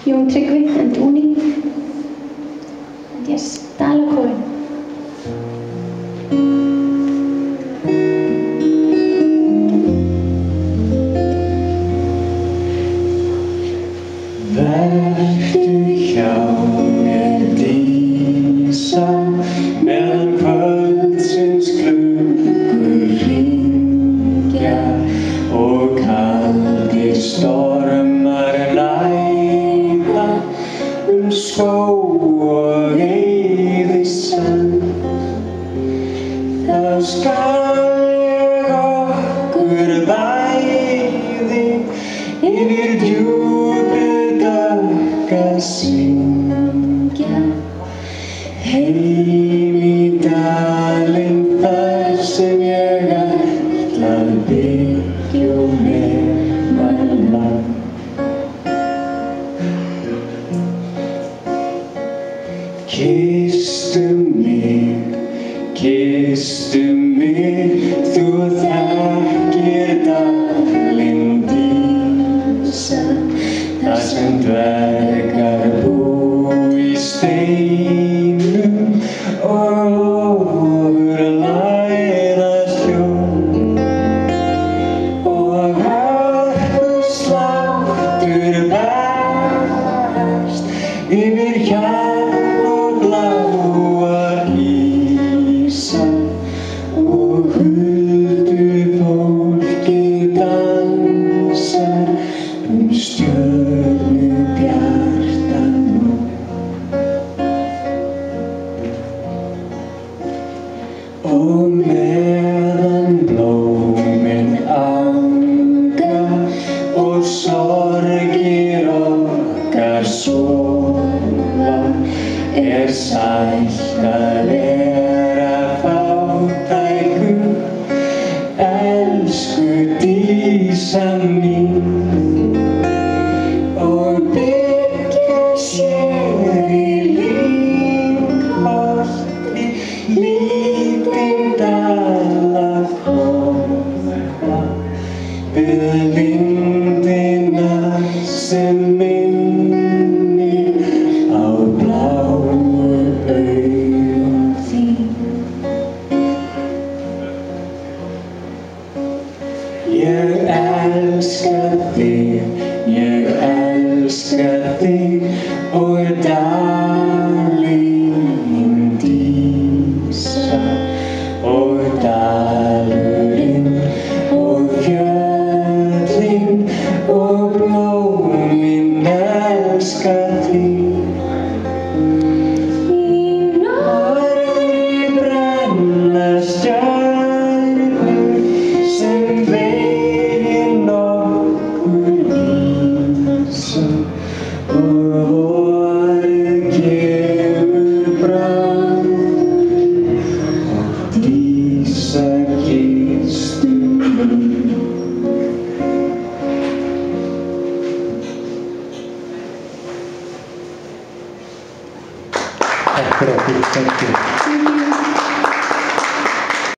Tryggvi and Uni. And yes, Dalakofinn. Vertu hjá mér dísa, meðan kvöldsins klukkur hringja og kaldir stormar næða skóg og eyðisand. Þá skal ég okkur bæði yfir djúpið dökka syngja, heim í dalinn þar sem ég ætla að byggja og nema land. Kysstu mig, þú þekkir dalinn dísa, þar sem dvergar bú í steinum og ofur læðast ljón. Og hörpusláttur berst yfir hjarn og bláar ísa, og huldufólkið dansar stjörnubjarta nótt. Og meðan blómin anga og sorgir okkar sofa, sætt að vera fátækur, elsku dísa mín, og byggja sér í lyngholti lítinn Dalakoffa við lindina sem minnir á bláu augun þín. Ég elska þig og dalinn dísa, og dalurinn og fjöllin og blómin elska þig. Í norðri brenna stjörnur sem veginn okkur lýsa, og vorið kemur brátt, og dísa kysstu mig. Takk fyrir okkur.